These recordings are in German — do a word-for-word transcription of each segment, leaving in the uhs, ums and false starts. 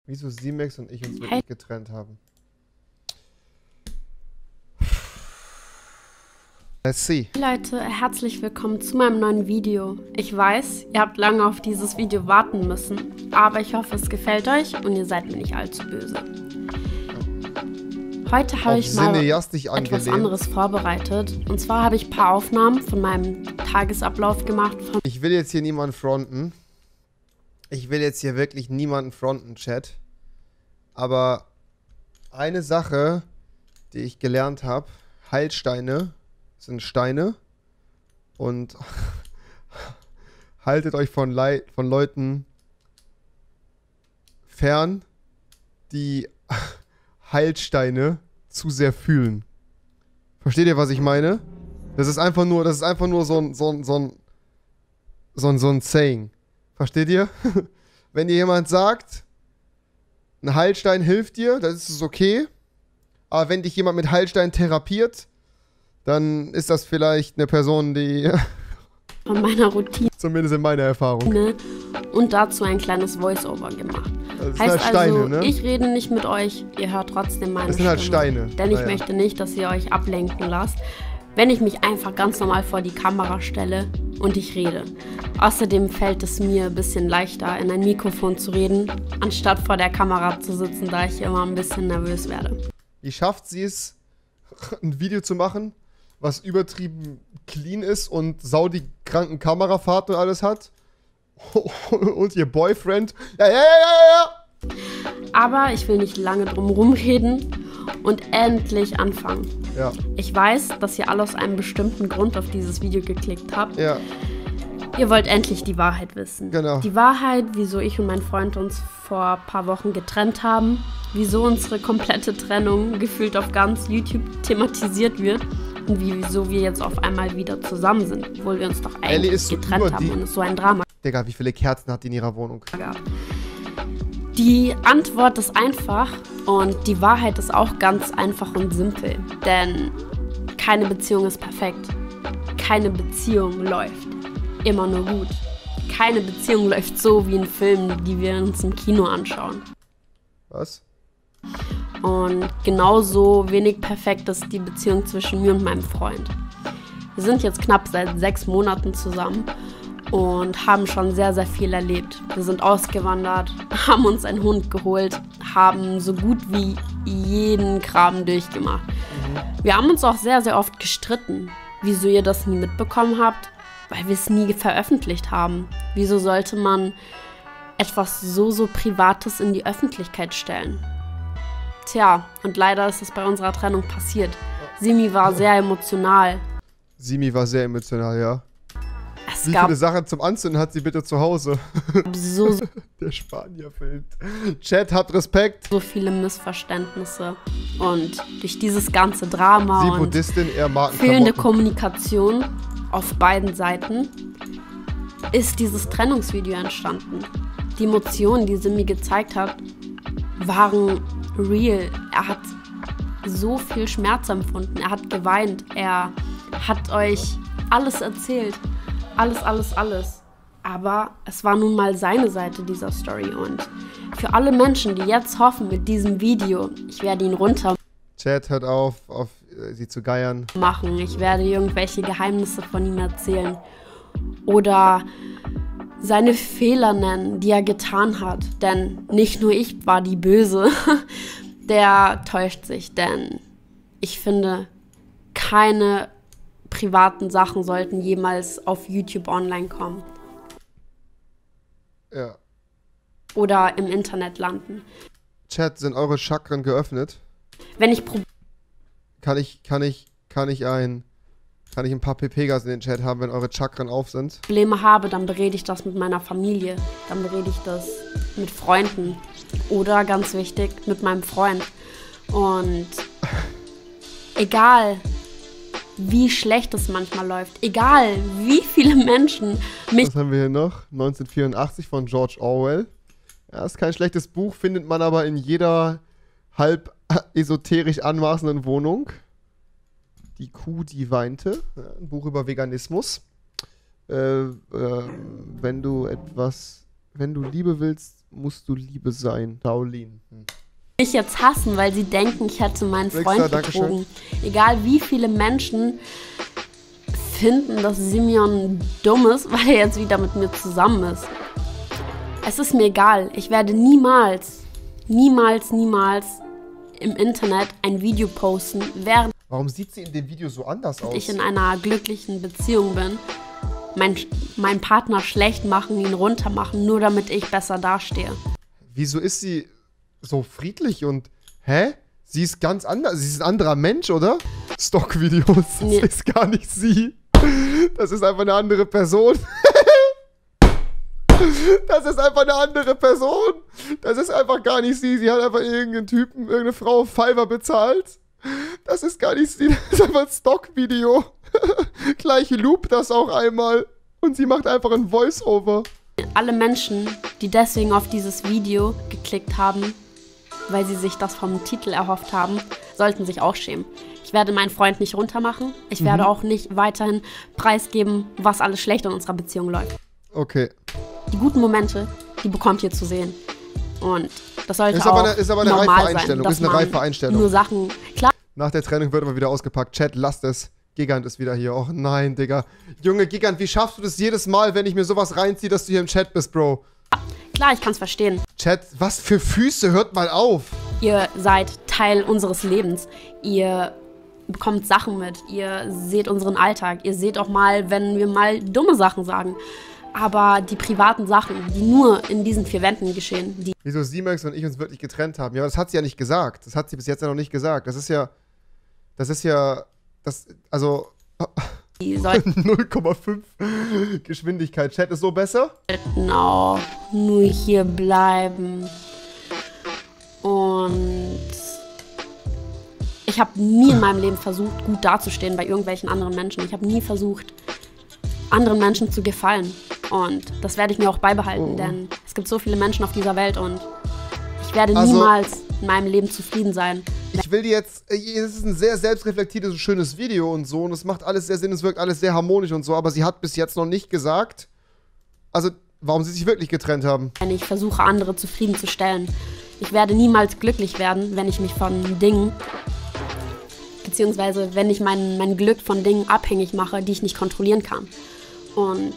Wieso Simex und ich uns wirklich Hey. getrennt haben. Let's see. Leute, herzlich willkommen zu meinem neuen Video. Ich weiß, ihr habt lange auf dieses Video warten müssen, aber ich hoffe, es gefällt euch und ihr seid mir nicht allzu böse. Heute habe Auf ich mal cineastisch etwas angelehnt. anderes vorbereitet. Und zwar habe ich ein paar Aufnahmen von meinem Tagesablauf gemacht. Von Ich will jetzt hier niemanden fronten. Ich will jetzt hier wirklich niemanden fronten, Chat. Aber eine Sache, die ich gelernt habe, Heilsteine sind Steine. Und haltet euch von, Lei von Leuten fern, die Heilsteine zu sehr fühlen. Versteht ihr, was ich meine? Das ist einfach nur, das ist einfach nur so ein, so ein, so ein, so ein, so ein Saying. Versteht ihr? Wenn dir jemand sagt, ein Heilstein hilft dir, dann ist es okay. Aber wenn dich jemand mit Heilstein therapiert, dann ist das vielleicht eine Person, die von meiner Routine zumindest in meiner Erfahrung. und dazu ein kleines Voice-Over gemacht. Das sind Heißt halt Steine, also, ne? ich rede nicht mit euch, ihr hört trotzdem meine Das sind halt Stimme. Steine. Denn ich Naja. möchte nicht, dass ihr euch ablenken lasst, wenn ich mich einfach ganz normal vor die Kamera stelle und ich rede. Außerdem fällt es mir ein bisschen leichter, in ein Mikrofon zu reden, anstatt vor der Kamera zu sitzen, da ich immer ein bisschen nervös werde. Wie schafft sie es, ein Video zu machen, was übertrieben clean ist und sau die kranken Kamerafahrten und alles hat? Und ihr Boyfriend? Ja, ja, ja, ja, ja! Aber ich will nicht lange drum rumreden und endlich anfangen. Ja, Ich weiß, dass ihr alle aus einem bestimmten Grund auf dieses Video geklickt habt. ja, Ihr wollt endlich die Wahrheit wissen. Genau. Die Wahrheit, wieso ich und mein Freund uns vor ein paar Wochen getrennt haben, wieso unsere komplette Trennung gefühlt auf ganz YouTube thematisiert wird und wieso wir jetzt auf einmal wieder zusammen sind, obwohl wir uns doch Ellie eigentlich ist so getrennt über haben die- und es so ein Drama Digga, wie viele Kerzen hat die in ihrer Wohnung? gab. Die Antwort ist einfach und die Wahrheit ist auch ganz einfach und simpel, denn keine Beziehung ist perfekt. Keine Beziehung läuft immer nur gut. Keine Beziehung läuft so wie in Filmen, die wir uns im Kino anschauen. Was? Und genauso wenig perfekt ist die Beziehung zwischen mir und meinem Freund. Wir sind jetzt knapp seit sechs Monaten zusammen und haben schon sehr, sehr viel erlebt. Wir sind ausgewandert, haben uns einen Hund geholt, haben so gut wie jeden Kram durchgemacht. Wir haben uns auch sehr, sehr oft gestritten. Wieso ihr das nie mitbekommen habt? Weil wir es nie veröffentlicht haben. Wieso sollte man etwas so, so Privates in die Öffentlichkeit stellen? Tja, und leider ist es bei unserer Trennung passiert. Simi war sehr emotional. Simi war sehr emotional, ja. Es Wie gab viele Sachen zum Anzünden hat sie bitte zu Hause? so, so Der Spanier filmt. Chat, habt Respekt. viele Missverständnisse. Und durch dieses ganze Drama Sie und Buddhistin, er mag fehlende Klamotten. Kommunikation auf beiden Seiten ist dieses Trennungsvideo entstanden. Die Emotionen, die Simi gezeigt hat, waren real. Er hat so viel Schmerz empfunden. Er hat geweint. Er hat euch alles erzählt. Alles, alles, alles. Aber es war nun mal seine Seite dieser Story. Und für alle Menschen, die jetzt hoffen mit diesem Video, ich werde ihn runter Chat, hört auf, auf äh, sie zu geiern. machen. Ich werde irgendwelche Geheimnisse von ihm erzählen. Oder seine Fehler nennen, die er getan hat. Denn nicht nur ich war die Böse. Der täuscht sich. Denn ich finde, keine privaten Sachen sollten jemals auf YouTube online kommen. Ja. Oder im Internet landen. Chat, sind eure Chakren geöffnet? Wenn ich Probleme Kann ich, kann ich, kann ich ein, kann ich ein paar P P Gas in den Chat haben, wenn eure Chakren auf sind? habe, dann berede ich das mit meiner Familie. Dann berede ich das mit Freunden. Oder, ganz wichtig, mit meinem Freund. Und egal, wie schlecht es manchmal läuft, egal, wie viele Menschen mich Was haben wir hier noch? neunzehnhundertvierundachtzig von George Orwell. Ja, ist kein schlechtes Buch, findet man aber in jeder halb esoterisch anmaßenden Wohnung. Die Kuh, die weinte. Ja, ein Buch über Veganismus. Äh, äh, wenn du etwas, wenn du Liebe willst, musst du Liebe sein, Daolin. Hm. Mich jetzt hassen, weil sie denken, ich hätte meinen Rickster, Freund Dankeschön. betrogen. Egal wie viele Menschen finden, dass Simeon dumm ist, weil er jetzt wieder mit mir zusammen ist. Es ist mir egal. Ich werde niemals, niemals, niemals im Internet ein Video posten, während Warum sieht sie in dem Video so anders aus? ich in einer glücklichen Beziehung bin. Mein, mein Partner schlecht machen, ihn runtermachen, nur damit ich besser dastehe. Wieso ist sie so friedlich und... Hä? Sie ist ganz anders. Sie ist ein anderer Mensch, oder? Stockvideos. Das Nee. ist gar nicht sie. Das ist einfach eine andere Person. Das ist einfach eine andere Person. Das ist einfach gar nicht sie. Sie hat einfach irgendeinen Typen, irgendeine Frau auf Fiverr bezahlt. Das ist gar nicht sie. Das ist einfach ein Stockvideo. Gleich loop das auch einmal. Und sie macht einfach ein Voice-Over. Alle Menschen, die deswegen auf dieses Video geklickt haben, weil sie sich das vom Titel erhofft haben, sollten sich auch schämen. Ich werde meinen Freund nicht runtermachen. Ich werde auch nicht weiterhin preisgeben, was alles schlecht in unserer Beziehung läuft. Okay. Die guten Momente, die bekommt ihr zu sehen. Und das sollte Ist aber auch eine- ist aber eine normal reife sein, Einstellung, dass ist eine man reife Einstellung. Nur Sachen, klar, Nach der Trennung wird aber wieder ausgepackt. Chat, lasst es. Gigant ist wieder hier. Och nein, Digga. Junge, Gigant, wie schaffst du das jedes Mal, wenn ich mir sowas reinziehe, dass du hier im Chat bist, Bro? klar, ich kann es verstehen. Chat, was für Füße? Hört mal auf. Ihr seid Teil unseres Lebens. Ihr bekommt Sachen mit. Ihr seht unseren Alltag. Ihr seht auch mal, wenn wir mal dumme Sachen sagen. Aber die privaten Sachen, die nur in diesen vier Wänden geschehen, die Wieso Simex und ich uns wirklich getrennt haben. Ja, aber das hat sie ja nicht gesagt. Das hat sie bis jetzt ja noch nicht gesagt. Das ist ja... Das ist ja... Das... Also... die sollten null Komma fünf Geschwindigkeit. Chat ist so besser? auch nur hier bleiben. Und ich habe nie in meinem Leben versucht, gut dazustehen bei irgendwelchen anderen Menschen. Ich habe nie versucht, anderen Menschen zu gefallen. Und das werde ich mir auch beibehalten, Oh. denn es gibt so viele Menschen auf dieser Welt und ich werde Also- niemals in meinem Leben zufrieden sein. Ich will dir jetzt, es ist ein sehr selbstreflektiertes, schönes Video und so und es macht alles sehr Sinn, es wirkt alles sehr harmonisch und so, aber sie hat bis jetzt noch nicht gesagt, also warum sie sich wirklich getrennt haben. Wenn ich versuche, andere zufriedenzustellen. Ich werde niemals glücklich werden, wenn ich mich von Dingen, beziehungsweise wenn ich mein, mein Glück von Dingen abhängig mache, die ich nicht kontrollieren kann. Und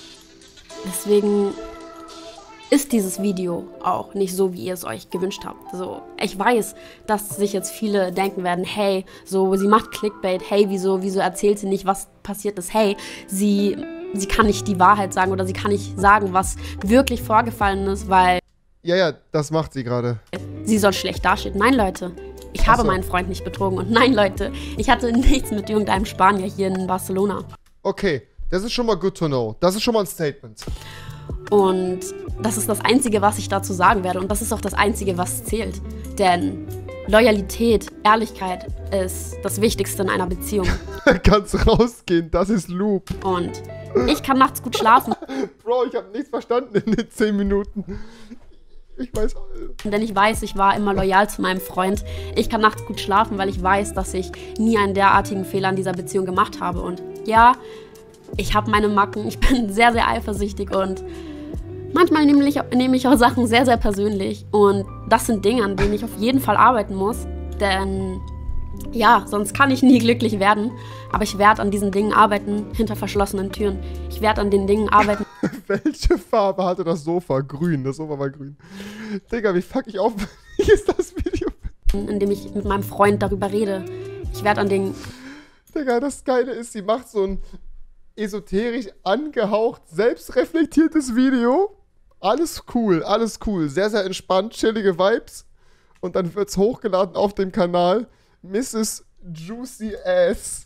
deswegen ist dieses Video auch nicht so, wie ihr es euch gewünscht habt. So, ich weiß, dass sich jetzt viele denken werden, hey, so, sie macht Clickbait, hey, wieso, wieso erzählt sie nicht, was passiert ist, hey, sie, sie kann nicht die Wahrheit sagen oder sie kann nicht sagen, was wirklich vorgefallen ist, weil Ja, ja, das macht sie gerade. sie soll schlecht dastehen. Nein, Leute, ich Ach habe so. meinen Freund nicht betrogen. Und nein, Leute, ich hatte nichts mit irgendeinem Spanier hier in Barcelona. Okay, das ist schon mal good to know. Das ist schon mal ein Statement. Und das ist das Einzige, was ich dazu sagen werde. Und das ist auch das Einzige, was zählt. Denn Loyalität, Ehrlichkeit ist das Wichtigste in einer Beziehung. Kannst rausgehen, das ist Loop. Und ich kann nachts gut schlafen, Bro, ich habe nichts verstanden in den zehn Minuten. Ich weiß. denn ich weiß, ich war immer loyal zu meinem Freund. Ich kann nachts gut schlafen, weil ich weiß, dass ich nie einen derartigen Fehler in dieser Beziehung gemacht habe. Und ja, ich habe meine Macken. Ich bin sehr, sehr eifersüchtig und manchmal nehme ich, nehme ich auch Sachen sehr, sehr persönlich. Und das sind Dinge, an denen ich auf jeden Fall arbeiten muss. Denn ja, sonst kann ich nie glücklich werden. Aber ich werde an diesen Dingen arbeiten, hinter verschlossenen Türen. Ich werde an den Dingen arbeiten, Welche Farbe hatte das Sofa? Grün, das Sofa war grün. Digga, wie fuck ich auf? Wie ist das Video? indem ich mit meinem Freund darüber rede. Ich werde an den Digga, das Geile ist, sie macht so ein esoterisch angehaucht, selbstreflektiertes Video. Alles cool, alles cool. Sehr, sehr entspannt, chillige Vibes. Und dann wird's hochgeladen auf dem Kanal. Misses Juicy Ass.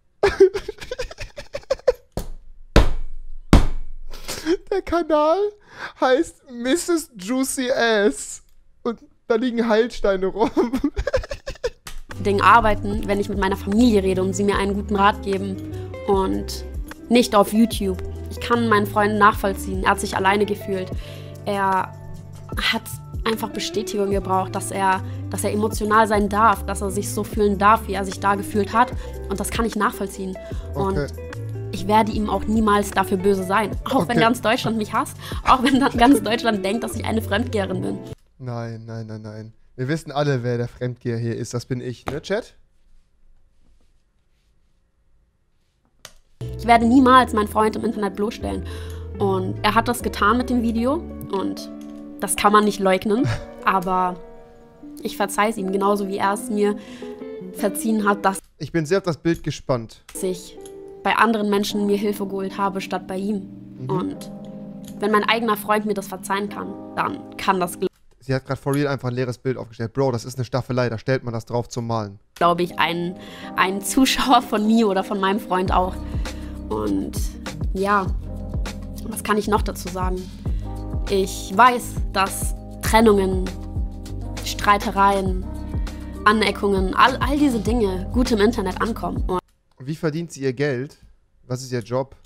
Der Kanal heißt Misses Juicy Ass. Und da liegen Heilsteine rum. Dingen arbeiten, wenn ich mit meiner Familie rede und sie mir einen guten Rat geben und nicht auf YouTube. Ich kann meinen Freund nachvollziehen. Er hat sich alleine gefühlt. Er hat einfach Bestätigung gebraucht, dass er, dass er emotional sein darf, dass er sich so fühlen darf, wie er sich da gefühlt hat. Und das kann ich nachvollziehen. Okay. Und ich werde ihm auch niemals dafür böse sein. Auch Okay. wenn ganz Deutschland mich hasst, auch wenn dann ganz Deutschland denkt, dass ich eine Fremdgeherin bin. Nein, nein, nein, nein. Wir wissen alle, wer der Fremdgeher hier ist. Das bin ich, ne, Chat? Ich werde niemals meinen Freund im Internet bloßstellen. Und er hat das getan mit dem Video und das kann man nicht leugnen, aber ich verzeihe es ihm, genauso wie er es mir verziehen hat, dass Ich bin sehr auf das Bild gespannt. ich bei anderen Menschen mir Hilfe geholt habe, statt bei ihm. Mhm. Und wenn mein eigener Freund mir das verzeihen kann, dann kann das, Sie hat gerade for real einfach ein leeres Bild aufgestellt. Bro, das ist eine Staffelei, da stellt man das drauf zum Malen. glaube ich, ein, ein Zuschauer von mir oder von meinem Freund auch. Und ja, was kann ich noch dazu sagen? Ich weiß, dass Trennungen, Streitereien, Aneckungen, all, all diese Dinge gut im Internet ankommen. Und Wie verdient sie ihr Geld? Was ist ihr Job?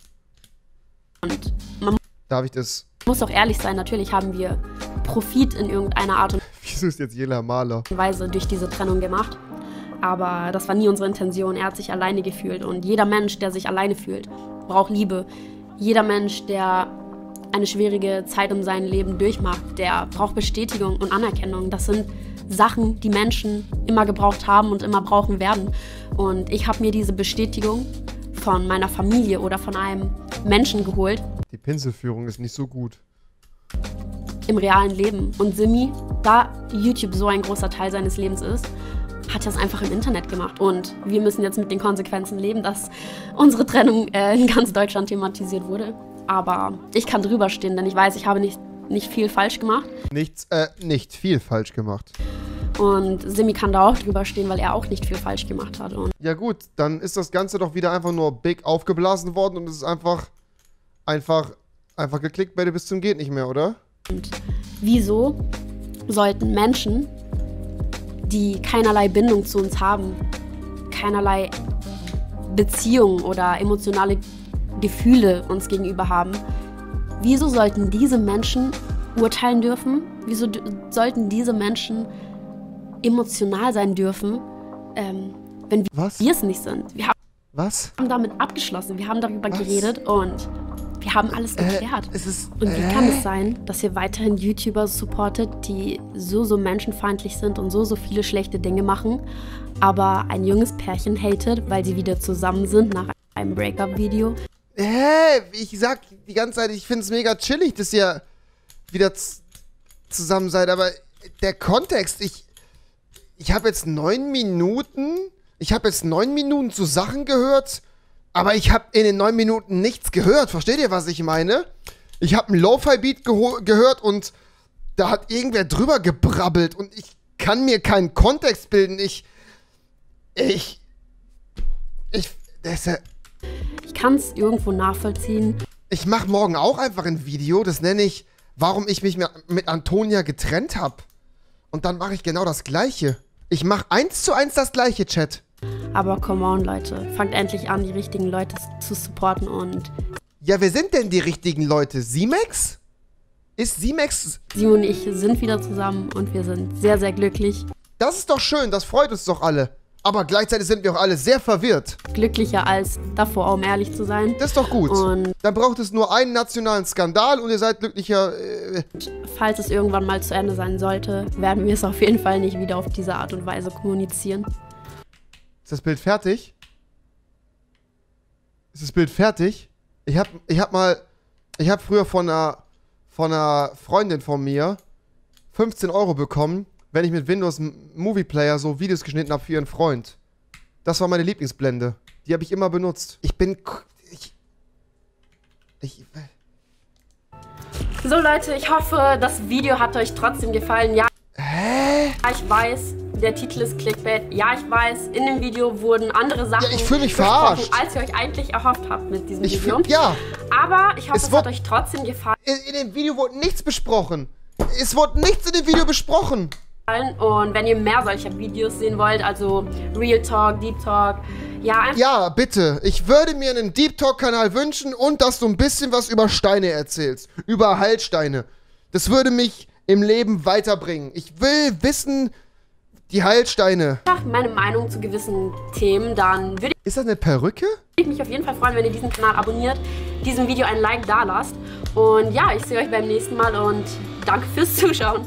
Und man Darf ich das... muss auch ehrlich sein, natürlich haben wir Profit in irgendeiner Art und Wieso ist jetzt Jela Maler? Weise durch diese Trennung gemacht. Aber das war nie unsere Intention. Er hat sich alleine gefühlt. Und jeder Mensch, der sich alleine fühlt, braucht Liebe. Jeder Mensch, der eine schwierige Zeit in seinem Leben durchmacht, der braucht Bestätigung und Anerkennung. Das sind Sachen, die Menschen immer gebraucht haben und immer brauchen werden. Und ich habe mir diese Bestätigung von meiner Familie oder von einem Menschen geholt Die Pinselführung ist nicht so gut. im realen Leben. Und Simi, da YouTube so ein großer Teil seines Lebens ist, hat das einfach im Internet gemacht. Und wir müssen jetzt mit den Konsequenzen leben, dass unsere Trennung äh, in ganz Deutschland thematisiert wurde. Aber ich kann drüber stehen, denn ich weiß, ich habe nicht, nicht viel falsch gemacht. Nichts, äh, nicht viel falsch gemacht. Und Simi kann da auch drüber stehen, weil er auch nicht viel falsch gemacht hat. Und Ja gut, dann ist das Ganze doch wieder einfach nur big aufgeblasen worden und es ist einfach, einfach, einfach geklickt bei dir bis zum geht nicht mehr, oder? Und wieso sollten Menschen, die keinerlei Bindung zu uns haben, keinerlei Beziehung oder emotionale Gefühle uns gegenüber haben, wieso sollten diese Menschen urteilen dürfen? Wieso d- sollten diese Menschen emotional sein dürfen, ähm, wenn Was? wir es nicht sind? Wir Was? haben damit abgeschlossen, wir haben darüber Was? geredet und wir haben alles geklärt. Äh, es ist, Und wie äh, kann es sein, dass ihr weiterhin YouTuber supportet, die so, so menschenfeindlich sind und so, so viele schlechte Dinge machen, aber ein junges Pärchen hatet, weil sie wieder zusammen sind nach einem Breakup-Video? Hä? Ich sag die ganze Zeit, ich find's mega chillig, dass ihr wieder z- zusammen seid, aber der Kontext, ich, ich habe jetzt neun Minuten, ich habe jetzt neun Minuten zu Sachen gehört, aber ich habe in den neun Minuten nichts gehört. Versteht ihr, was ich meine? Ich habe einen Lo-Fi-Beat geho- gehört und da hat irgendwer drüber gebrabbelt und ich kann mir keinen Kontext bilden. Ich, ich, ich, das ist ja, Ich kann es irgendwo nachvollziehen. ich mache morgen auch einfach ein Video, das nenne ich, warum ich mich mit mit Antonia getrennt habe. Und dann mache ich genau das Gleiche. Ich mache eins zu eins das Gleiche, Chat. Aber come on, Leute. Fangt endlich an, die richtigen Leute zu supporten und Ja, wer sind denn die richtigen Leute? Simex? Ist Simex... Simon und ich sind wieder zusammen und wir sind sehr, sehr glücklich. Das ist doch schön, das freut uns doch alle. Aber gleichzeitig sind wir auch alle sehr verwirrt. Glücklicher als davor, um ehrlich zu sein. Das ist doch gut. Und Dann braucht es nur einen nationalen Skandal und ihr seid glücklicher... Äh, falls es irgendwann mal zu Ende sein sollte, werden wir es auf jeden Fall nicht wieder auf diese Art und Weise kommunizieren. Ist das Bild fertig? Ist das Bild fertig? Ich hab, ich hab mal, ich hab früher von einer, von einer Freundin von mir fünfzehn Euro bekommen, wenn ich mit Windows Movie Player so Videos geschnitten habe für ihren Freund. Das war meine Lieblingsblende. Die habe ich immer benutzt. Ich bin, k- ich, ich, So Leute, ich hoffe, das Video hat euch trotzdem gefallen. Ja, hä? ich weiß, der Titel ist Clickbait. Ja, ich weiß, in dem Video wurden andere Sachen Ja, ich fühl mich besprochen, verarscht. als ihr euch eigentlich erhofft habt mit diesem Ich Video. find, ja. Aber ich hoffe, Es es, wurde- hat euch trotzdem gefallen. In, in dem Video wurde nichts besprochen. Es wurde nichts in dem Video besprochen. Und wenn ihr mehr solcher Videos sehen wollt, also Real Talk, Deep Talk, ja, einfach Ja, bitte. Ich würde mir einen Deep Talk-Kanal wünschen und dass du ein bisschen was über Steine erzählst. Über Heilsteine. Das würde mich im Leben weiterbringen. Ich will wissen, die Heilsteine. meine Meinung zu gewissen Themen, dann würde Ist das eine Perücke? Ich mich auf jeden Fall freuen, wenn ihr diesen Kanal abonniert, diesem Video ein Like da lasst. Und ja, ich sehe euch beim nächsten Mal und danke fürs Zuschauen.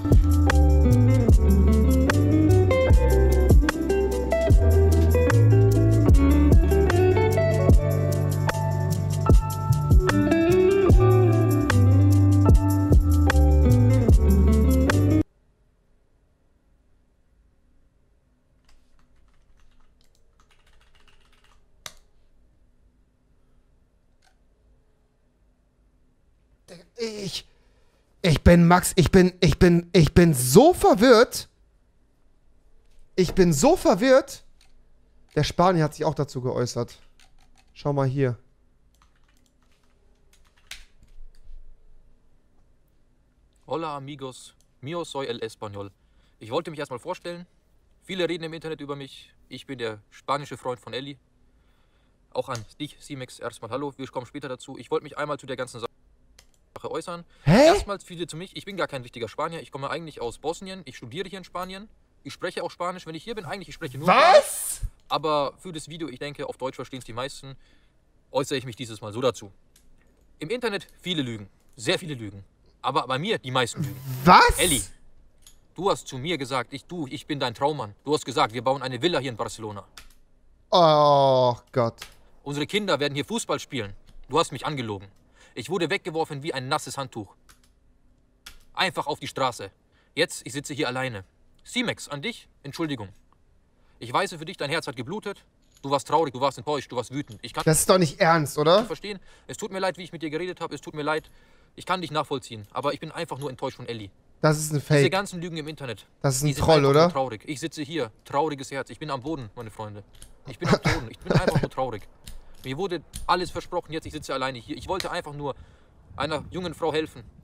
Ich, ich bin Max, ich bin, ich bin, ich bin so verwirrt. Ich bin so verwirrt. Der Spanier hat sich auch dazu geäußert. Schau mal hier. Hola amigos, mío soy el español. Ich wollte mich erstmal vorstellen. Viele reden im Internet über mich. Ich bin der spanische Freund von Ellie. Auch an dich, C-Max, erstmal hallo. Wir kommen später dazu. Ich wollte mich einmal zu der ganzen Sache äußern. Hä? Erstmals viele zu mich. Ich bin gar kein richtiger Spanier. Ich komme eigentlich aus Bosnien. Ich studiere hier in Spanien. Ich spreche auch Spanisch, wenn ich hier bin. Eigentlich, ich spreche nur Was? Spanisch. Aber für das Video, ich denke, auf Deutsch verstehen es die meisten, äußere ich mich dieses Mal so dazu. Im Internet viele Lügen. Sehr viele Lügen. Aber bei mir die meisten Lügen. Was? Ellie, du hast zu mir gesagt, ich, du, ich bin dein Traummann. Du hast gesagt, wir bauen eine Villa hier in Barcelona. Oh Gott. Unsere Kinder werden hier Fußball spielen. Du hast mich angelogen. Ich wurde weggeworfen wie ein nasses Handtuch. Einfach auf die Straße. Jetzt, ich sitze hier alleine. C-Max, an dich, Entschuldigung. Ich weiß, für dich, dein Herz hat geblutet. Du warst traurig, du warst enttäuscht, du warst wütend. Ich kann Das ist doch nicht ernst, oder? verstehen. Es tut mir leid, wie ich mit dir geredet habe. Es tut mir leid. Ich kann dich nachvollziehen. Aber ich bin einfach nur enttäuscht von Ellie. Das ist ein Diese Fake. ganzen Lügen im Internet. Das ist ein die sind Troll, einfach oder? Nur traurig. Ich sitze hier, trauriges Herz. Ich bin am Boden, meine Freunde. Ich bin am Boden. Ich bin einfach nur traurig. Mir wurde alles versprochen. Jetzt, ich sitze alleine hier. Ich wollte einfach nur einer jungen Frau helfen.